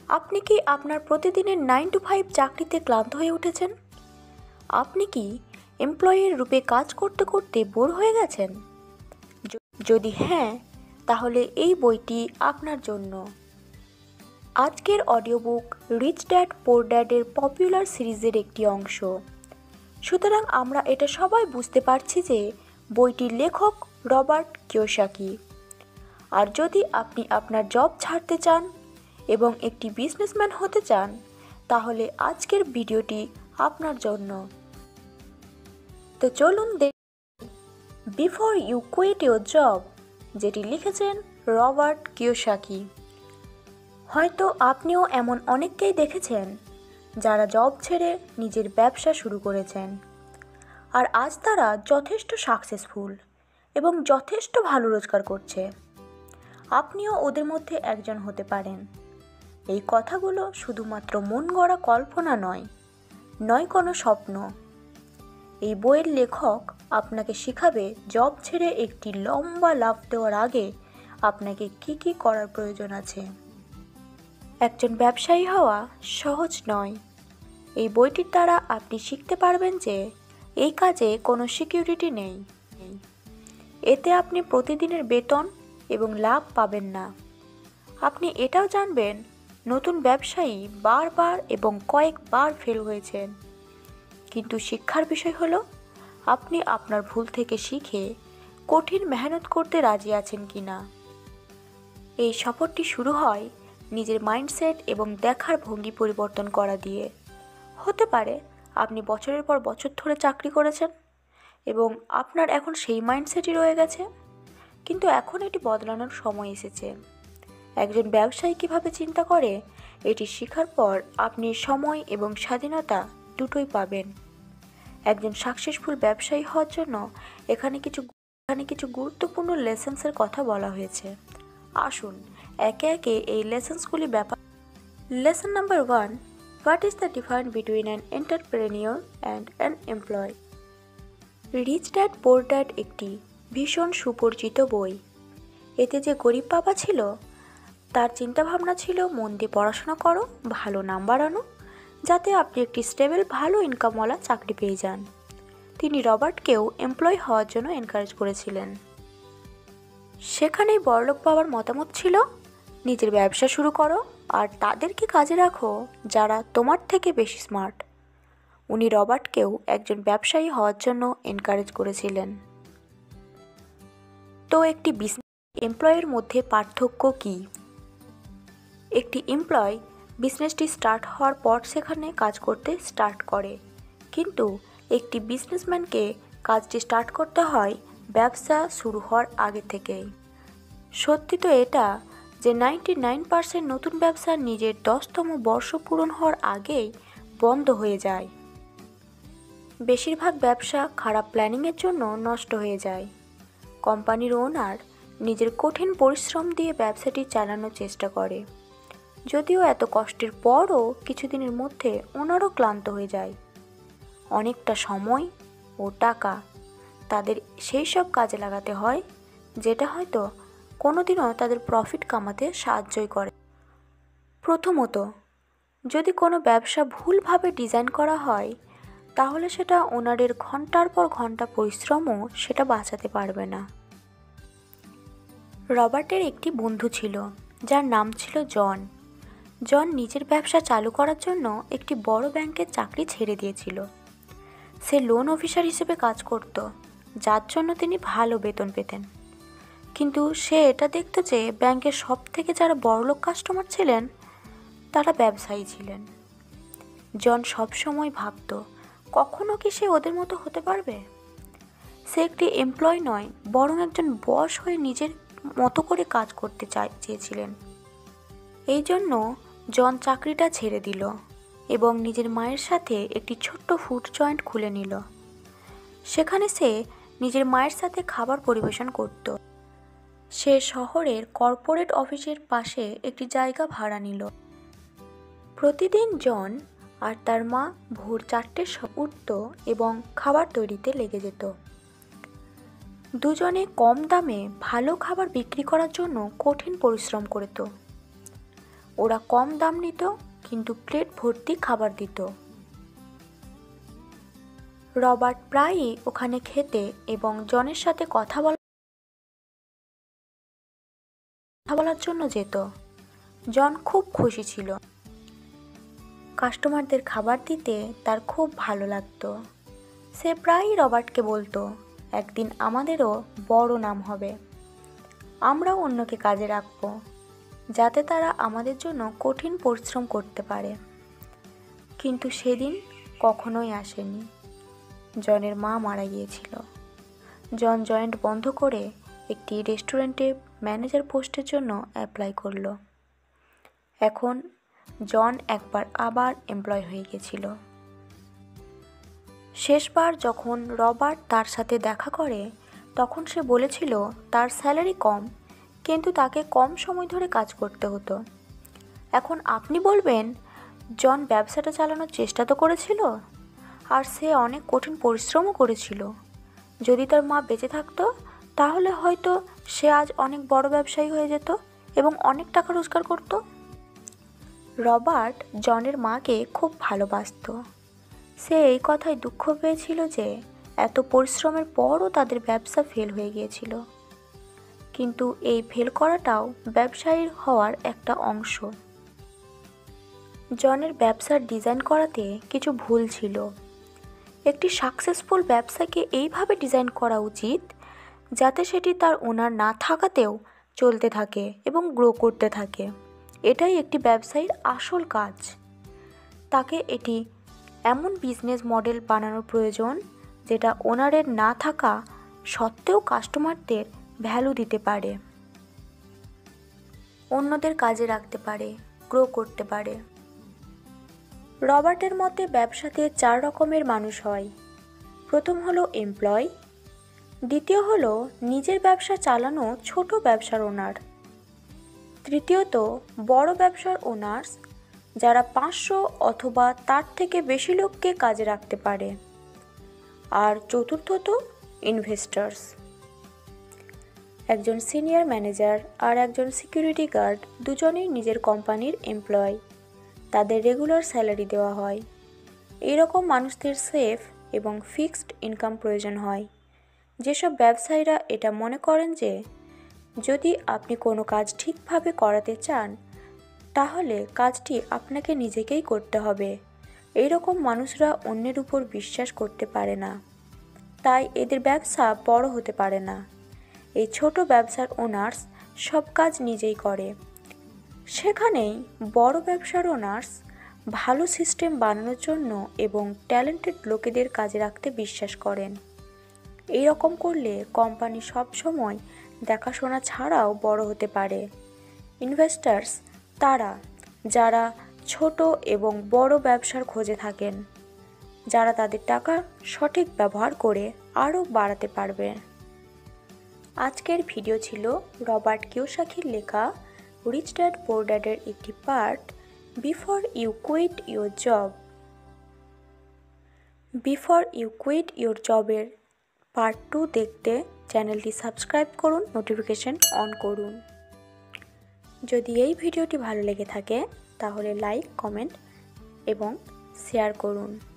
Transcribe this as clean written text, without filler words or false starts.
আপনি কি আপনার প্রতিদিনের 9 to 5 চাকরিতে ক্লান্ত হয়ে উঠেছেন? আপনি কি এমপ্লয়ির রূপে কাজ করতে করতে বোর হয়ে গেছেন? যদি হ্যাঁ, তাহলে এই বইটি আপনার জন্য। আজকের অডিওবুক রিচ ড্যাড পোর ড্যাডের পপুলার সিরিজের একটি অংশ। সুতরাং আমরা এটা সবাই বুঝতে পারছি যে বইটির লেখক রবার্ট কিয়োসাকি। আর যদি আপনি আপনার জব ছাড়তে চান এবং একটি বিজনেসম্যান হতে চান, তাহলে আজকের ভিডিওটি আপনার জন্য। তো চলুন Before you quit Your Job, যেটি লিখেছেন রবার্ট কিয়োসাকি। হয়তো আপনিও এমন অনেককেই দেখেছেন যারা জব ছেড়ে নিজের ব্যবসা শুরু করেছেন, আর আজ তারা যথেষ্ট সাকসেসফুল এবং যথেষ্ট ভালো রোজগার করছে। আপনিও ওদের মধ্যে একজন হতে পারেন। এই কথাগুলো শুধুমাত্র মন গড়া কল্পনা নয় কোনো স্বপ্ন। এই বইয়ের লেখক আপনাকে শেখাবে জব ছেড়ে একটি লম্বা লাফ দেওয়ার আগে আপনাকে কি করার প্রয়োজন আছে। একজন ব্যবসায়ী হওয়া সহজ নয়। এই বইটির দ্বারা আপনি শিখতে পারবেন যে এই কাজে কোনো সিকিউরিটি নেই। এতে আপনি প্রতিদিনের বেতন এবং লাভ পাবেন না। আপনি এটাও জানবেন নতুন ব্যবসায়ী বারবার এবং কয়েকবার ফেল হয়েছেন, কিন্তু শিক্ষার বিষয় হলো আপনি আপনার ভুল থেকে শিখে কঠিন মেহনত করতে রাজি আছেন কিনা। এই সফরটি শুরু হয় নিজের মাইন্ডসেট এবং দেখার ভঙ্গি পরিবর্তন করা দিয়ে। হতে পারে আপনি বছরের পর বছর ধরে চাকরি করেছেন এবং আপনার এখন সেই মাইন্ডসেটই রয়ে গেছে, কিন্তু এখন এটি বদলানোর সময় এসেছে। একজন ব্যবসায়ী কীভাবে চিন্তা করে এটি শেখার পর আপনি সময় এবং স্বাধীনতা দুটোই পাবেন। একজন সাকসেসফুল ব্যবসায়ী হওয়ার জন্য এখানে কিছু গুরুত্বপূর্ণ লেসন্সের কথা বলা হয়েছে। আসুন একে একে এই লেসন্সগুলি lesson number 1, what is the difference between an entrepreneur and an employee. Rich Dad Poor Dad একটি ভীষণ সুপরিচিত বই। এতে যে গরিব বাবা ছিল, তার চিন্তাভাবনা ছিল মন দিয়ে পড়াশোনা করো, ভালো নাম্বার আনো, যাতে আপনি একটি স্টেবল ভালো ইনকামওয়ালা চাকরি পেয়ে যান। তিনি রবার্টকেও এমপ্লয় হওয়ার জন্য এনকারেজ করেছিলেন। সেখানেই বড়লোক বাবার মতামত ছিল, নিজের ব্যবসা শুরু করো আর তাদেরকে কাজে রাখো যারা তোমার থেকে বেশি স্মার্ট। উনি রবার্টকেও একজন ব্যবসায়ী হওয়ার জন্য এনকারেজ করেছিলেন। তো একটি এমপ্লয়ের মধ্যে পার্থক্য কী? একটি এমপ্লয় বিজনেসটি স্টার্ট হওয়ার পর সেখানে কাজ করতে স্টার্ট করে, কিন্তু একটি বিজনেসম্যানকে কাজটি স্টার্ট করতে হয় ব্যবসা শুরু হওয়ার আগে থেকেই। সত্যি তো এটা যে 99% নতুন ব্যবসা নিজের 10তম বর্ষ পূরণ হওয়ার আগেই বন্ধ হয়ে যায়। বেশিরভাগ ব্যবসা খারাপ প্ল্যানিংয়ের জন্য নষ্ট হয়ে যায়। কোম্পানির ওনার নিজের কঠিন পরিশ্রম দিয়ে ব্যবসাটি চালানোর চেষ্টা করে, যদিও এত কষ্টের পরও কিছুদিনের মধ্যে ওনারও ক্লান্ত হয়ে যায়। অনেকটা সময় ও টাকা তাদের সেই সব কাজে লাগাতে হয় যেটা হয়তো কোনোদিনও তাদের প্রফিট কামাতে সাহায্যই করে। প্রথমত, যদি কোনো ব্যবসা ভুলভাবে ডিজাইন করা হয়, তাহলে সেটা ওনারের ঘন্টার পর ঘন্টা পরিশ্রমও সেটা বাঁচাতে পারবে না। রবার্টের একটি বন্ধু ছিল যার নাম ছিল জন নিজের ব্যবসা চালু করার জন্য একটি বড় ব্যাংকের চাকরি ছেড়ে দিয়েছিল। সে লোন অফিসার হিসেবে কাজ করত, যার জন্য তিনি ভালো বেতন পেতেন। কিন্তু সে এটা দেখত যে ব্যাংকের সব থেকে যারা বড়লোক কাস্টমার ছিলেন তারা ব্যবসায়ী ছিলেন। জন সবসময় ভাবত, কখনো কি সে ওদের মতো হতে পারবে? সে একটি এমপ্লয় নয়, বরং একজন বস হয়ে নিজের মতো করে কাজ করতে চেয়েছিলেন। এই জন্য জন চাকরিটা ছেড়ে দিল এবং নিজের মায়ের সাথে একটি ছোট্ট ফুড জয়েন্ট খুলে নিল। সেখানে সে নিজের মায়ের সাথে খাবার পরিবেশন করত। সে শহরের কর্পোরেট অফিসের পাশে একটি জায়গা ভাড়া নিল। প্রতিদিন জন আর তার মা ভোর 4টের সময় উঠত এবং খাবার তৈরিতে লেগে যেত। দুজনে কম দামে ভালো খাবার বিক্রি করার জন্য কঠিন পরিশ্রম করত। ওরা কম দাম নিত, কিন্তু প্লেট ভর্তি খাবার দিত। রবার্ট প্রায়ই ওখানে খেতে এবং জনের সাথে কথা বলার জন্য যেত। জন খুব খুশি ছিল। কাস্টমারদের খাবার দিতে তার খুব ভালো লাগতো। সে প্রায়ই রবার্টকে বলতো, একদিন আমাদেরও বড় নাম হবে, আমরাও অন্যকে কাজে রাখবো, যাতে তারা আমাদের জন্য কঠিন পরিশ্রম করতে পারে। কিন্তু সেদিন কখনোই আসেনি। জনের মা মারা গিয়েছিল। জন জয়েন্ট বন্ধ করে একটি রেস্টুরেন্টে ম্যানেজার পোস্টের জন্য অ্যাপ্লাই করলো। এখন জন একবার আবার এমপ্লয় হয়ে গেছিল। শেষবার যখন রবার্ট তার সাথে দেখা করে, তখন সে বলেছিল তার স্যালারি কম, কিন্তু তাকে কম সময় ধরে কাজ করতে হতো। এখন আপনি বলবেন, জন ব্যবসাটা চালানোর চেষ্টা তো করেছিল, আর সে অনেক কঠিন পরিশ্রমও করেছিল। যদি তার মা বেঁচে থাকতো, তাহলে হয়তো সে আজ অনেক বড় ব্যবসায়ী হয়ে যেত এবং অনেক টাকা রোজগার করত। রবার্ট জনের মাকে খুব ভালোবাসত। সে এই কথায় দুঃখ পেয়েছিল যে এত পরিশ্রমের পরও তাদের ব্যবসা ফেল হয়ে গিয়েছিল। কিন্তু এই ফেল করাটাও ব্যবসায়ীর হওয়ার একটা অংশ। জনের ব্যবসার ডিজাইন করাতে কিছু ভুল ছিল। একটি সাকসেসফুল ব্যবসাকে এইভাবে ডিজাইন করা উচিত যাতে সেটি তার ওনার না থাকাতেও চলতে থাকে এবং গ্রো করতে থাকে। এটাই একটি ব্যবসায়ীর আসল কাজ। তাকে এটি এমন বিজনেস মডেল বানানোর প্রয়োজন যেটা ওনারের না থাকা সত্ত্বেও কাস্টমারদের ভ্যালু দিতে পারে, অন্যদের কাজে রাখতে পারে, গ্রো করতে পারে। রবার্টের মতে ব্যবসাতে 4 রকমের মানুষ হয়। প্রথম হলো এমপ্লয়, দ্বিতীয় হলো নিজের ব্যবসা চালানো ছোট ব্যবসার ওনার, তৃতীয়ত বড় ব্যবসার ওনার্স যারা 500 অথবা তার থেকে বেশি লোককে কাজে রাখতে পারে, আর চতুর্থত ইনভেস্টার্স। একজন সিনিয়র ম্যানেজার আর একজন সিকিউরিটি গার্ড দুজনেই নিজের কোম্পানির এমপ্লয়। তাদের রেগুলার স্যালারি দেওয়া হয়। এইরকম মানুষদের সেফ এবং ফিক্সড ইনকাম প্রয়োজন হয়। যেসব ব্যবসায়ীরা এটা মনে করেন যে যদি আপনি কোনো কাজ ঠিকভাবে করাতে চান, তাহলে কাজটি আপনাকে নিজেকেই করতে হবে, এইরকম মানুষরা অন্যের উপর বিশ্বাস করতে পারে না, তাই এদের ব্যবসা বড় হতে পারে না। এই ছোট ব্যবসার ওনার্স সব কাজ নিজেই করে। সেখানেই বড় ব্যবসার ওনার্স ভালো সিস্টেম বানানোর জন্য এবং ট্যালেন্টেড লোকেদের কাজে রাখতে বিশ্বাস করেন। এই রকম করলে কোম্পানি সব সময় দেখাশোনা ছাড়াও বড় হতে পারে। ইনভেস্টার্স তারা যারা ছোট এবং বড় ব্যবসার খোঁজে থাকেন, যারা তাদের টাকা সঠিক ব্যবহার করে আরও বাড়াতে পারবে। আজকের ভিডিও ছিল রবার্ট কিওসাকির লেখা রিচ ড্যাড পুয়ার ড্যাডের একটি part, Before you quit Your Job. Before you quit your জবের পার্ট 2 দেখতে চ্যানেলটি সাবস্ক্রাইব করুন, নোটিফিকেশন অন করুন। যদি এই ভিডিওটি ভালো লেগে থাকে তাহলে লাইক, কমেন্ট এবং শেয়ার করুন।